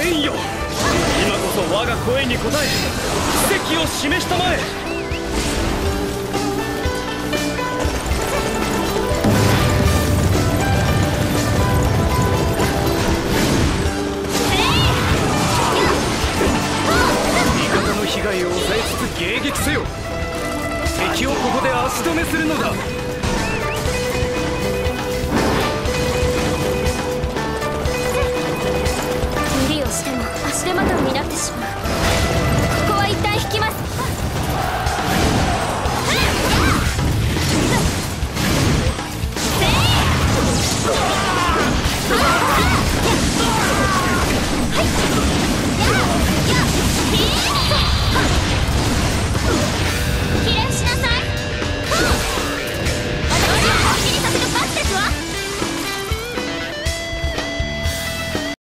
天よ、今こそ我が声に応え奇跡を示したまえ。味方の被害を抑えつつ迎撃せよ。敵をここで足止めするのだ。